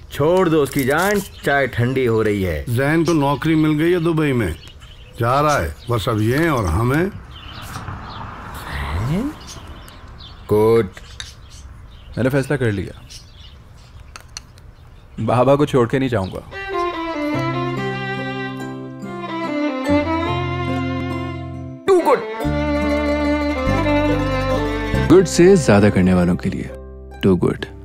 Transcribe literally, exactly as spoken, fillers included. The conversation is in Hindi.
छोड़ दो उसकी जान, चाय ठंडी हो रही है। जैन को नौकरी मिल गई है दुबई में, जा रहा है बस अब ये और हमें। गुड, मैंने फैसला कर लिया, बाबा को छोड़ के नहीं जाऊंगा। To good. गुड से ज्यादा करने वालों के लिए टू गुड।